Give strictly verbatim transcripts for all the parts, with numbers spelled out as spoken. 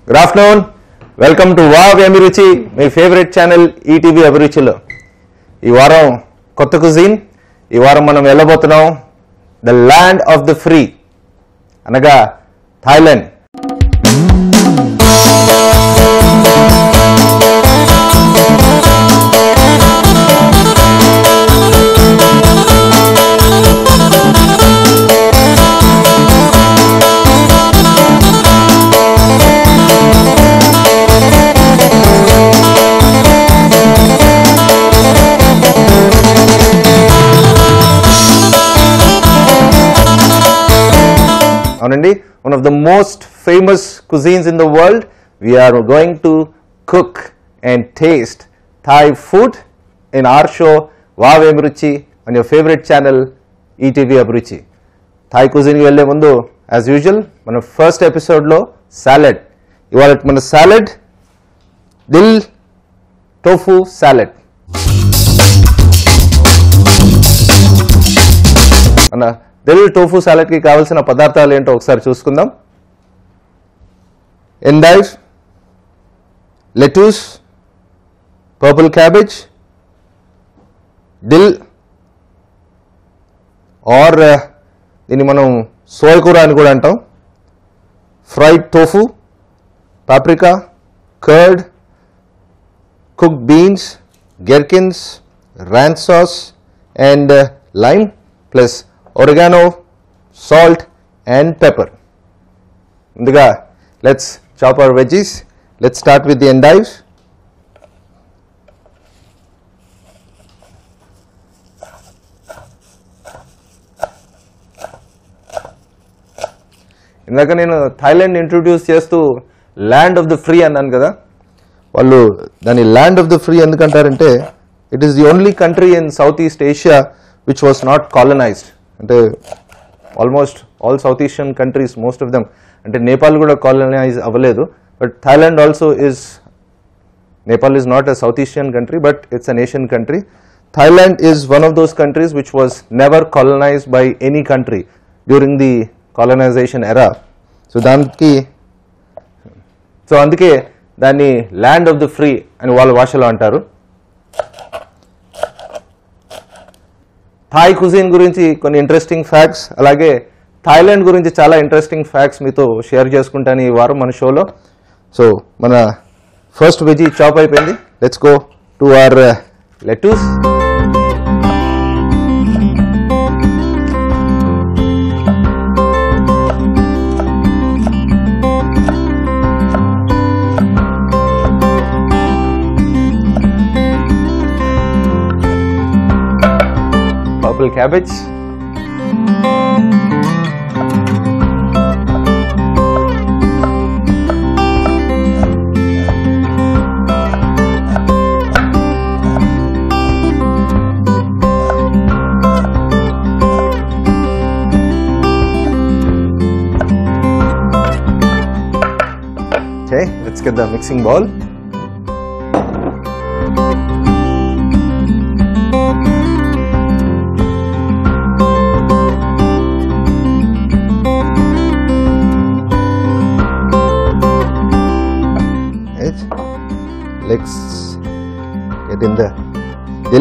Good afternoon. Welcome to Emi Ruchi, my favorite channel E T V Abhiruchi lo. Ee varam kotta cuisine. Ee varam manam vellabothunam the land of the free. Anaga Thailand. One of the most famous cuisines in the world. We are going to cook and taste Thai food in our show Emi Ruchi on your favorite channel E T V Abhiruchi. Thai cuisine velle mundu as usual mana first episode lo salad. Ivala mana salad dil tofu salad. Ana dil tofu salad ki కావాల్సిన పదార్థాలు ఏంటో ఒకసారి చూసుకుందాం. Endive, lettuce, purple cabbage, dill or దీన్ని మనం soya కూర అని కూడా అంటాం, fried tofu, paprika, curd, cooked beans, gherkins, ranch sauce and lime plus oregano, salt and pepper. Munduga let's chop our veggies. Let's start with the endive. ఇందాక నేను Thailand introduce చేస్తూ land of the free అన్నాను కదా. వాళ్ళు దాని land of the free ఎందుకంటారంటే it is the only country in South East Asia which was not colonised. అంటే almost all South Asian countries most of them, అంటే నేపాల్ కూడా colonise అవ్వలేదు, but Thailand also is, Nepal is not a South Asian country but it's an Asian country. Thailand is one of those countries which was never colonised by any country during the colonisation era. So దానికి so అందుకే దాన్ని land of the free అని వాళ్ళ భాషలో అంటారు. Thai cuisine గురించి కొన్ని interesting facts, అలాగే థాయిలాండ్ గురించి చాలా ఇంట్రెస్టింగ్ ఫ్యాక్ట్స్ మీతో షేర్ చేసుకుంటాను ఈ వారం మన షోలో. సో మన ఫస్ట్ వెజీ చాప్ అయిపోయింది. Let's go to our lettuce. Purple cabbage, okay, let's get the mixing bowl. Let's get in the dill.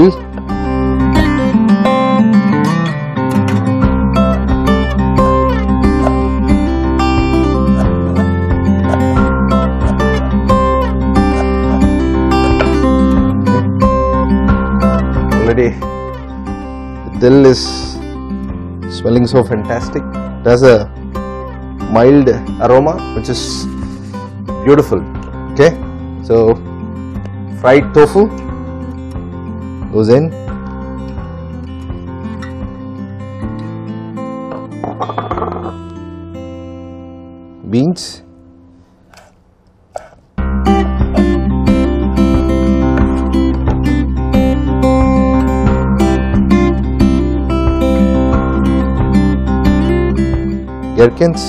Already the dill is smelling so fantastic. It has a mild aroma which is beautiful. Okay, so fried tofu goes in. Beans, gherkins,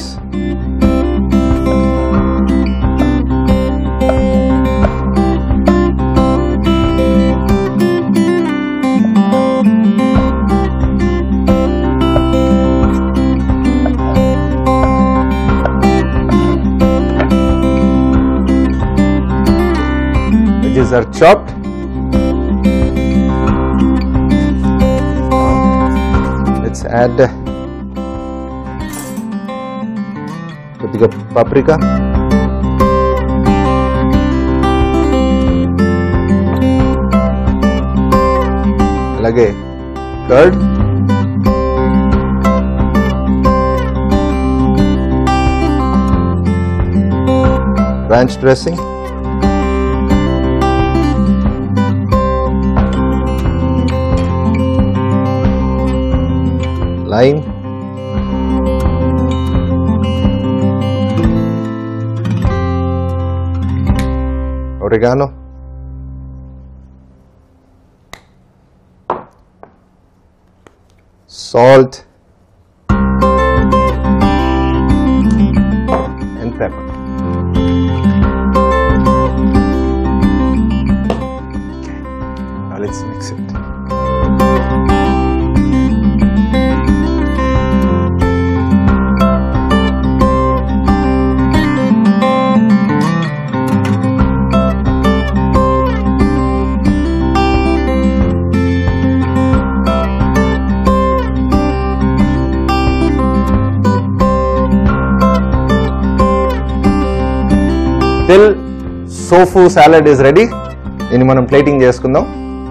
Potatoes are chopped. Let's add కొద్దిగా paprika. అలాగే curd. Ranch dressing. Lime. Oregano. Salt. And pepper. Let's mix it. Till tofu salad is ready. దీన్ని మనం plating చేసుకుందాం.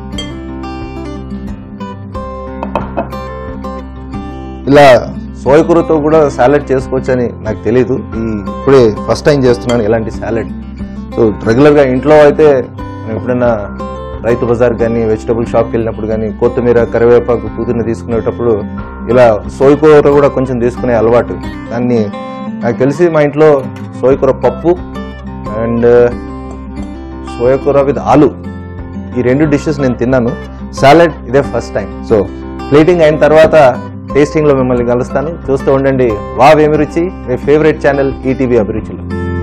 ఇలా soya కూరతో కూడా salad చేసుకోవచ్చని నాకు తెలీదు. ఈ ఇప్పుడే ఫస్ట్ టైం చేస్తున్నాను ఇలాంటి సాలెడ్. సో రెగ్యులర్గా ఇంట్లో అయితే మనం ఎప్పుడైనా రైతు బజార్ కానీ వెజిటబుల్ షాప్కి వెళ్ళినప్పుడు కానీ కొత్తిమీర కరివేపాకు పుదీనా తీసుకునేటప్పుడు ఇలా సోయ కూర కూడా కొంచెం తీసుకునే అలవాటు. దాన్ని నాకు తెలిసి మా ఇంట్లో సోయ కూర పప్పు అండ్ సోయ కూర విత్ ఆలు ఈ రెండు డిషెస్ నేను తిన్నాను. సాలెడ్ ఇదే ఫస్ట్ టైం. సో ప్లేటింగ్ అయిన తర్వాత టేస్టింగ్ లో మిమ్మల్ని కలుస్తాను. చూస్తూ ఉండండి వావ్ ఏమి రుచి, మీ ఫేవరెట్ ఛానల్ ఈటీవీ అభిరుచిలో.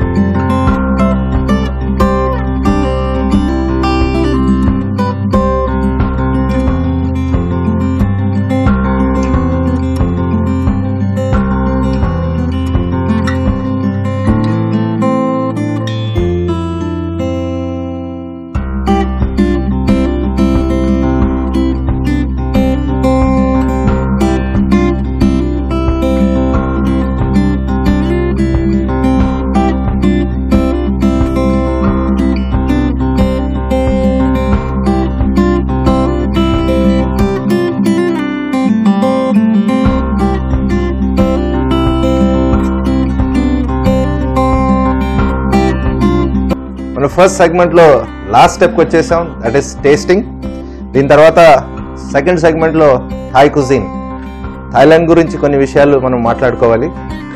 ఫస్ట్ సెగ్మెంట్ లో లాస్ట్ స్టెప్ కి వచ్చేసాం, దట్ ఈస్ టేస్టింగ్. దీని తర్వాత సెకండ్ సెగ్మెంట్ లో థాయ్ కుజిన్, థాయిలాండ్ గురించి కొన్ని విషయాలు మనం మాట్లాడుకోవాలి.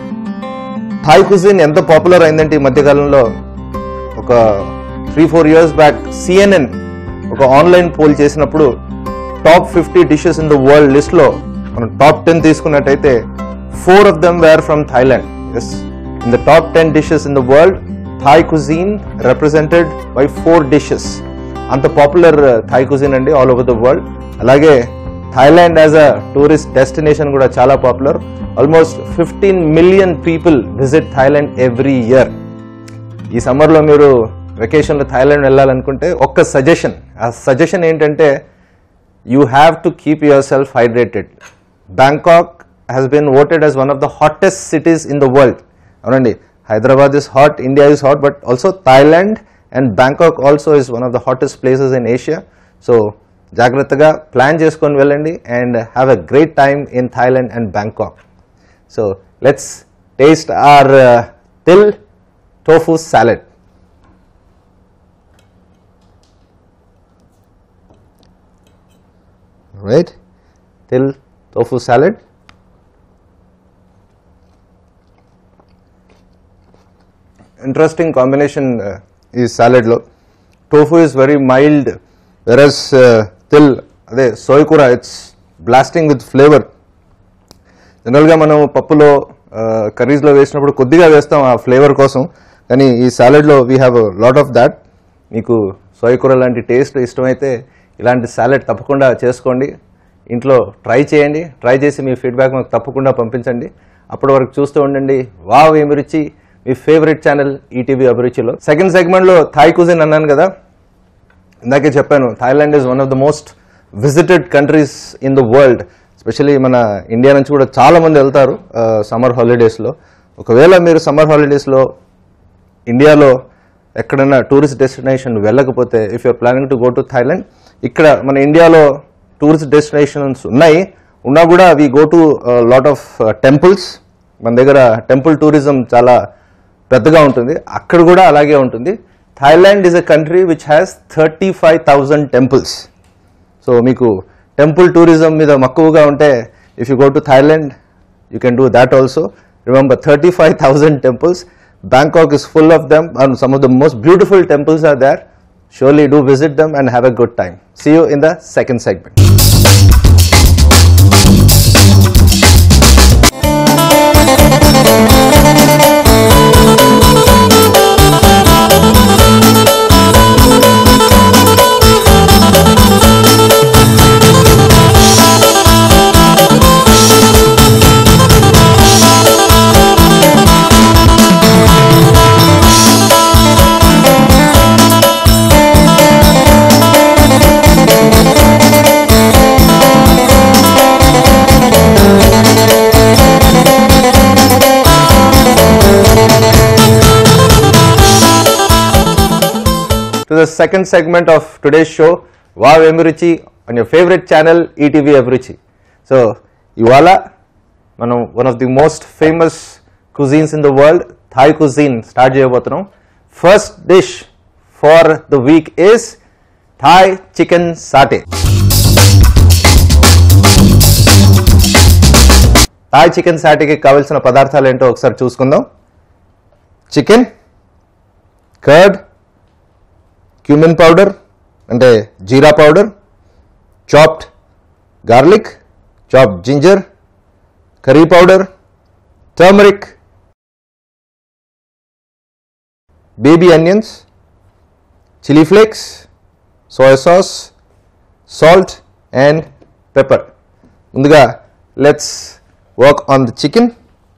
థాయ్ కుజిన్ ఎంత పాపులర్ అయిందంటే ఈ మధ్యకాలంలో, ఒక three four years back CNN ఒక ఆన్లైన్ పోల్ చేసినప్పుడు top fifty dishes in the world list లో మనం టాప్ టెన్ తీసుకున్నట్టయితే four of them were from Thailand. Yes, in the top ten dishes in the world Thai cuisine represented by four dishes. అంత popular Thai cuisine అండి all over the world. అలాగే Thailand as a tourist destination కూడా చాలా popular. Almost fifteen million people visit Thailand every year. ఈ సమ్మర్లో మీరు వెకేషన్లో Thailand వెళ్ళాలనుకుంటే ఒక్క సజెషన్, ఆ సజెషన్ ఏంటంటే you have to keep yourself hydrated. Bangkok has been voted as one of the hottest cities in the world. అవునండి, Hyderabad is hot, India is hot, but also Thailand and Bangkok also is one of the hottest places in Asia. So, jagrataga plan cheskoni vellandi and have a great time in Thailand and Bangkok. So, let's taste our uh, til tofu salad. Right? Til tofu salad. Interesting combination uh, is salad lo. Tofu is very mild, whereas uh, til ade soy kura it's blasting with flavor. General ga manam pappulo curries lo vesinapudu koddiga vestam aa flavor kosam, kani ee salad lo we have a lot of that. Meeku soy kura lanti taste istamaithe ilanti salad tappakunda cheskondi, intlo try cheyandi, try chesi mee feedback maku tappakunda pampinchandi. Appadi varaku chustu undandi wow emi ruchi, మీ favourite channel ETV అభిరుచిలో. Second సెగ్మెంట్లో Thai cuisine అన్నాను కదా, ఇందాకే చెప్పాను, Thailand is one of the most visited countries in the world. Especially మన India నుంచి కూడా చాలామంది వెళ్తారు సమ్మర్ హాలిడేస్లో. ఒకవేళ మీరు సమ్మర్ హాలిడేస్లో ఇండియాలో ఎక్కడైనా టూరిస్ట్ డెస్టినేషన్ వెళ్ళకపోతే, if you're planning to go to Thailand, ఇక్కడ మన ఇండియాలో టూరిస్ట్ డెస్టినేషన్స్ ఉన్నాయి, ఉన్నా కూడా we go to lot of temples. మన దగ్గర టెంపుల్ టూరిజం చాలా పెద్దగా ఉంటుంది, అక్కడ కూడా అలాగే ఉంటుంది. Thailand is a country which has thirty five thousand temples. So మీకు టెంపుల్ టూరిజం మీద మక్కువగా ఉంటే, if you go to Thailand you can do that also. Remember, thirty five thousand temples. Bangkok is full of them and some of the most beautiful temples are there. Surely do visit them and have a good time. See you in the second segment. To the second segment of today's show, Wow Emi Ruchi on your favorite channel E T V Abhiruchi. So, ivala manam one of the most famous cuisines in the world, Thai cuisine, start cheyabothunam. First dish for the week is Thai chicken satay. Thai chicken satay ki kavalsina padarthalu ento okasari chusukundam. Chicken, curd, cumin powder అంటే jeera powder, chopped garlic, chopped ginger, curry powder, turmeric, baby onions, chilli flakes, soya sauce, salt and pepper. ముందుగా let's work on the chicken.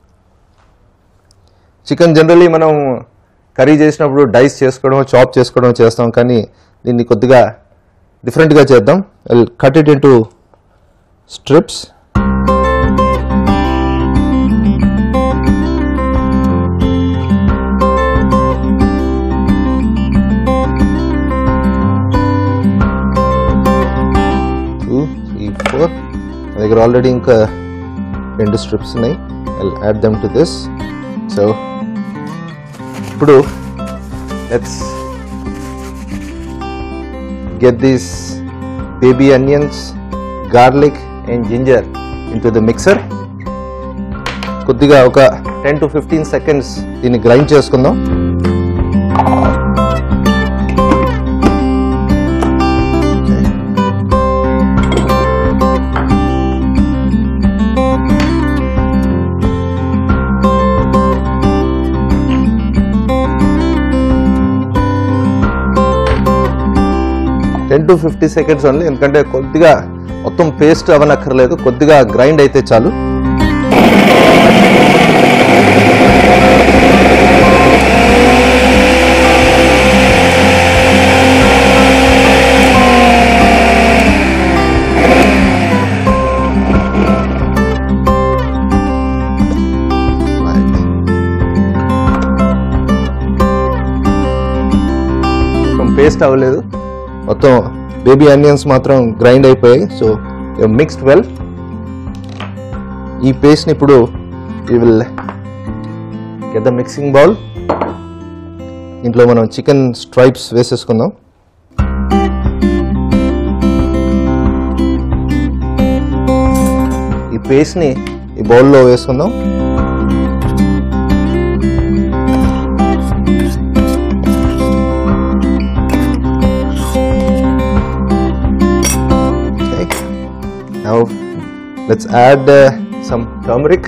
Chicken generally మనం curry చేసినప్పుడు dice చేసుకోవడం, chop చేసుకోవడం చేస్తాం, కానీ దీన్ని కొద్దిగా డిఫరెంట్గా చేద్దాం. I'll cut it into strips. Two three four నా దగ్గర ఆల్రెడీ ఇంకా రెండు స్ట్రిప్స్ ఉన్నాయి. I'll add them to this. So ఇప్పుడు let's get these baby onions, garlic and ginger into the mixer. కొద్దిగా ఒక టెన్ టు ఫిఫ్టీన్ సెకండ్స్ దీన్ని grind చేసుకుందాం. Ten to fifty seconds only, ఎందుకంటే కొద్దిగా మొత్తం పేస్ట్ అవనక్కర్లేదు, కొద్దిగా గ్రైండ్ అయితే చాలు. మొత్తం పేస్ట్ అవ్వలేదు, మొత్తం బేబీ ఆనియన్స్ మాత్రం గ్రైండ్ అయిపోయాయి. So mixed well. ఈ పేస్ట్ని ఇప్పుడు you will get the mixing bowl. ఇంట్లో మనం చికెన్ స్ట్రైప్స్ వేసేసుకుందాం. ఈ పేస్ట్ని ఈ బౌల్లో వేసుకుందాం. Now let's add uh, some turmeric,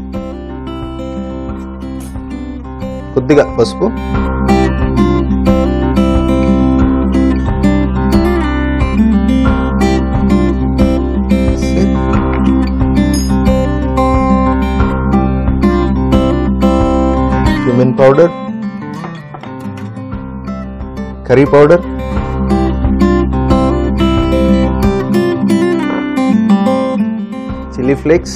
కొద్దిగా పసుపు, cumin powder, curry powder, chili flakes,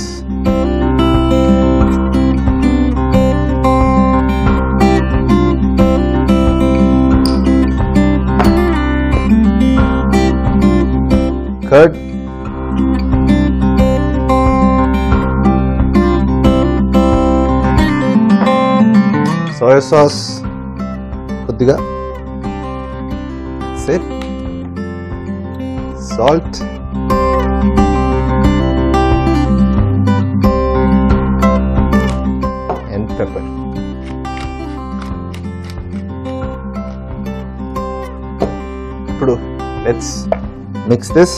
curd, soy sauce, కొద్దిగా, that's it, salt, and pepper. ఇప్పుడు let's mix this.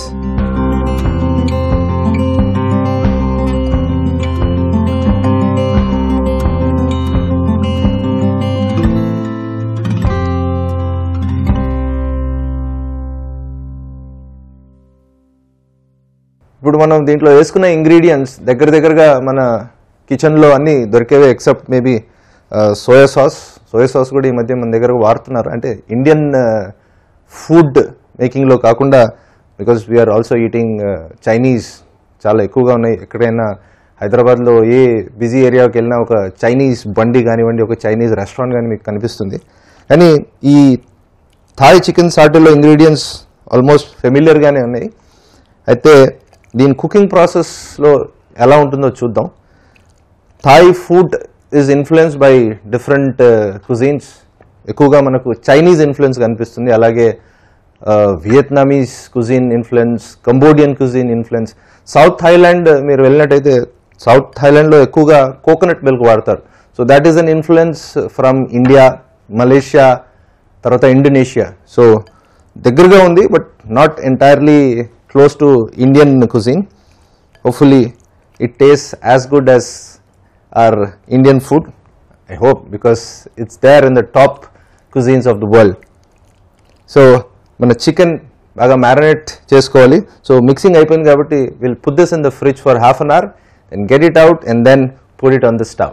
ఇప్పుడు మనం దీంట్లో వేసుకున్న ఇంగ్రీడియంట్స్ దగ్గర దగ్గరగా మన కిచెన్లో అన్నీ దొరికేవే except maybe soya sauce. Soya sauce కూడా ఈ మధ్య మన దగ్గర వాడుతున్నారు, అంటే ఇండియన్ ఫుడ్ మేకింగ్లో కాకుండా, because we're also eating Chinese చాలా ఎక్కువగా ఉన్నాయి. ఎక్కడైనా హైదరాబాద్లో ఏ బిజీ ఏరియాకి వెళ్ళినా ఒక చైనీస్ బండి కానివ్వండి, ఒక చైనీస్ రెస్టారెంట్ కానీ మీకు కనిపిస్తుంది. కానీ ఈ థాయ్ చికెన్ సాటిలో ఇంగ్రీడియంట్స్ ఆల్మోస్ట్ ఫెమిలియర్గానే ఉన్నాయి. అయితే దీని కుకింగ్ ప్రాసెస్లో ఎలా ఉంటుందో చూద్దాం. Thai food is influenced by different cuisines. ఎక్కువగా మనకు చైనీస్ ఇన్ఫ్లుయెన్స్ కనిపిస్తుంది, అలాగే Vietnamese cuisine influence, Cambodian cuisine influence. South Thailand మీరు వెళ్ళినట్టయితే సౌత్ థాయిలాండ్లో ఎక్కువగా కోకోనట్ మిల్క్ వాడతారు. So that is an influence from India, Malaysia, తర్వాత ఇండోనేషియా. సో దగ్గరగా ఉంది, but not entirely close to Indian cuisine. Hopefully it tastes as good as our Indian food, I hope, because it's there in the top cuisines of the world. So mana chicken baga marinate chesukovali. So mixing అయిపోయింది కాబట్టి we'll put this in the fridge for half an hour and get it out and then put it on the stove.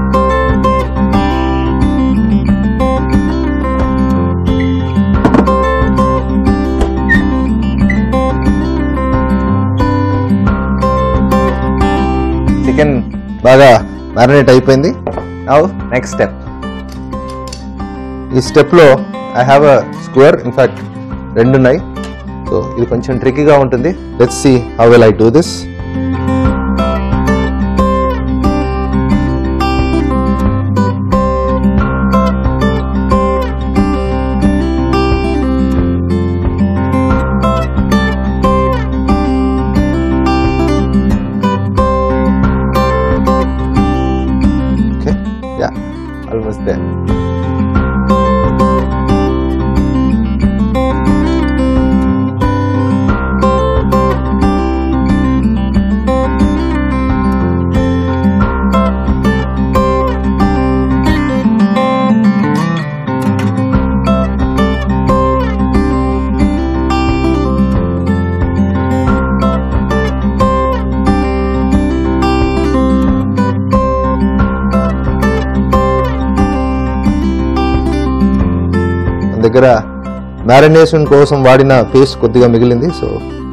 Chicken బాగా marinate అయిపోయింది. Now next step. ఈ స్టెప్లో I have a square, in fact రెండు ఉన్నాయి. So ఇది కొంచెం ట్రికీగా ఉంటుంది. Let's see how will I do this. Almost there. దగ్గర మ్యారినేషన్ కోసం వాడిన పేస్ట్ కొద్దిగా మిగిలింది. సో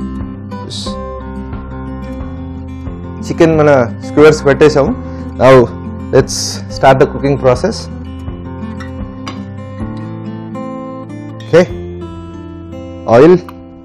చికెన్ మన స్క్వేర్స్ పెట్టేసాము. Now let's start the cooking process. Okay, oil,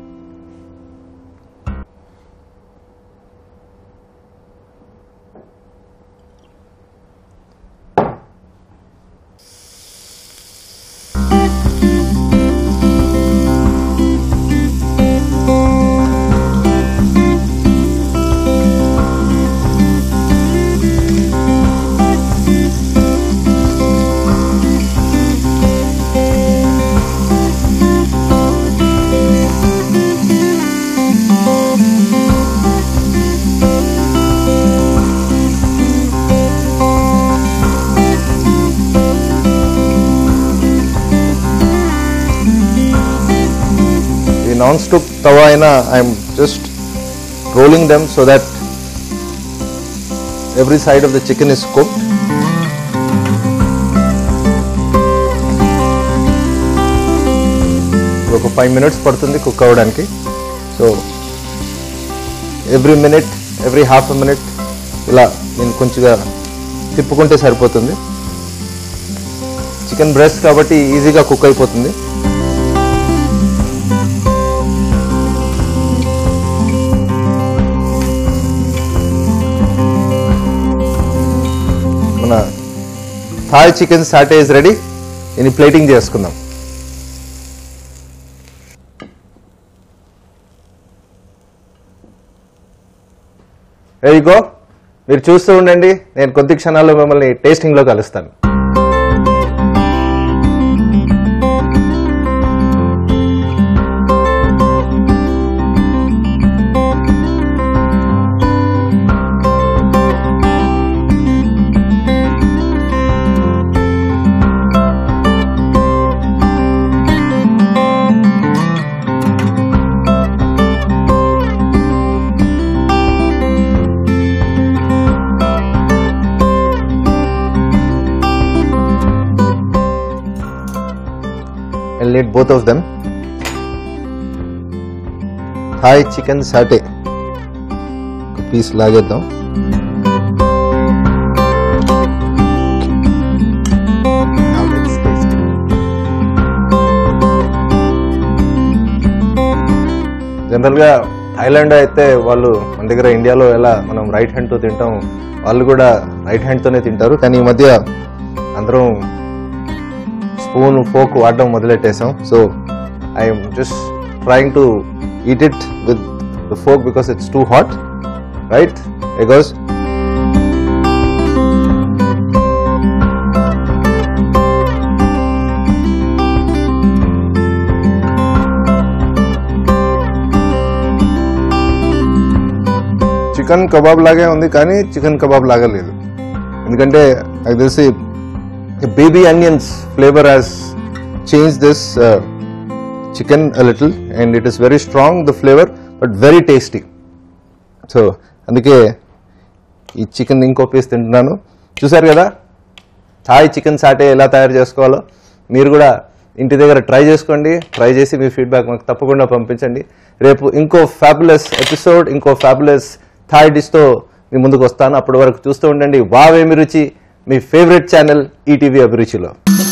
non-stick tawa aina I am just rolling them so that every side of the chicken is cooked. ఒక five minutes పడుతుంది cook అవడానికి. So every minute every half a minute ఇలా నేను కొంచెంగా తిప్పుకుంటే సరిపోతుంది. Chicken breast కాబట్టి ఈజీగా cook అయిపోతుంది. మన Thai chicken satay is ready. దీన్ని ప్లేటింగ్ చేసుకుందాం. There you go. మీరు చూస్తూ ఉండండి, నేను కొద్ది క్షణాల్లో మిమ్మల్ని టేస్టింగ్లో కలుస్తాను. I'll need both of them. Thai chicken satay. ఒక పీస్ లాగేద్దాం. జనరల్గా థాయిలాండ్ అయితే వాళ్ళు మన దగ్గర ఇండియాలో ఎలా మనం రైట్ హ్యాండ్తో తింటాం, వాళ్ళు కూడా రైట్ హ్యాండ్తోనే తింటారు. కానీ ఈ మధ్య అందరం స్పూన్ ఫోక్ వాడడం మొదలెట్టేసాం. So I'm just trying to eat it with the fork because it's too hot, right? Because chicken kebab లాగే ఉంది కానీ చికెన్ కబాబ్ లాగా లేదు. ఎందుకంటే నాకు తెలిసి the baby onions flavor has changed this uh, chicken a little and it is very strong, the flavor, but very tasty. So అందుకే ఈ చికెన్ ఇంకో పీస్ తింటున్నాను. చూసారు కదా థాయ్ చికెన్ సాటే ఎలా తయారు చేసుకోవాలో. మీరు కూడా ఇంటి దగ్గర ట్రై చేసుకోండి. ట్రై చేసి మీ ఫీడ్బ్యాక్ మాకు తప్పకుండా పంపించండి. రేపు ఇంకో ఫ్యాబులస్ ఎపిసోడ్, ఇంకో ఫ్యాబులస్ థాయ్ డిష్తో మీ ముందుకు వస్తాను. అప్పటి వరకు చూస్తూ ఉండండి వావ్ ఏమి రుచి, మీ ఫేవరెట్ ఛానల్ ఈటీవీ అభిరుచిలో.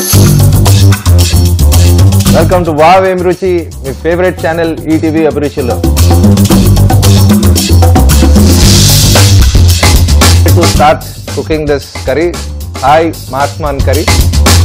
వెల్కమ్ టు వావ్ ఏమి రుచి, మీ ఫేవరెట్ ఛానల్ ఈటీవీ అభిరుచిలో. To start cooking this curry, Thai Massaman curry.